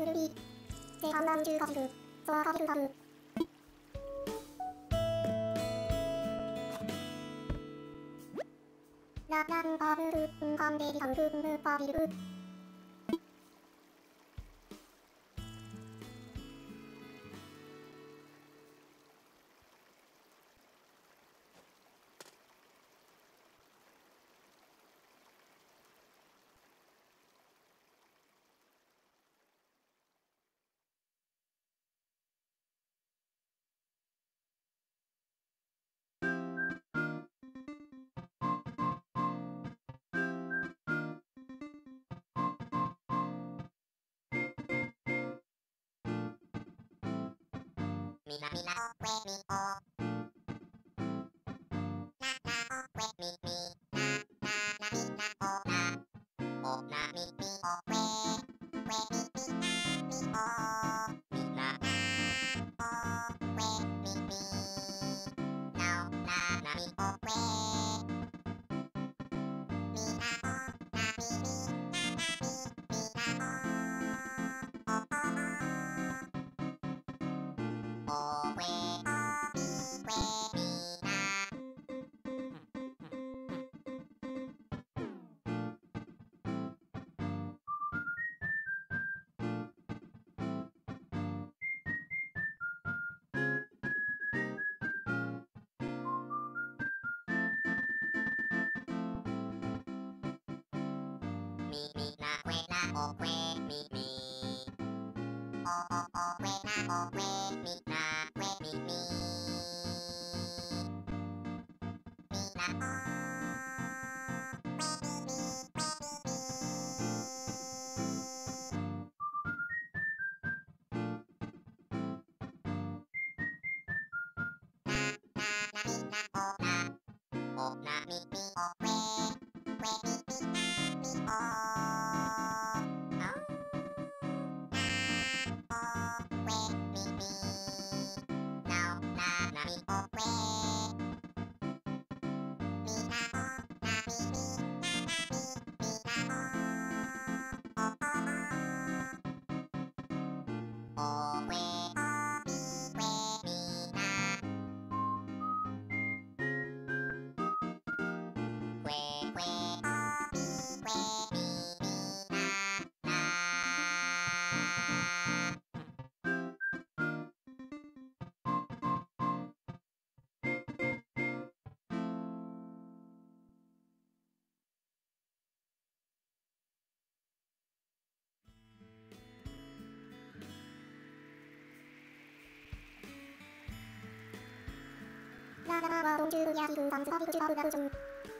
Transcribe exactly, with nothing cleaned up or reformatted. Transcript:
ルビー、青函南中華軸、ソアカビルダル。ラランパブル、ンカンデリカンルンルパビル。 みなみなおくえみおななおくえみみなななみなおなおなみみおくえくえみみなみおみななおくえみみなおななみおくえみなおなみみななみみなおおおくえおみくえみなみみなくえなおくえみみおおおくえなおくえみなくえみみみなおくえみみくえみみなななみなおなおなみみおくえくえみみなみおあなおくえみみなおななみおくえみなおなみみななみみなおおおくえおみくえみなくえくえおみくえみみななラララはドンジューヤヒルダンズバビルチュバブラルジョン。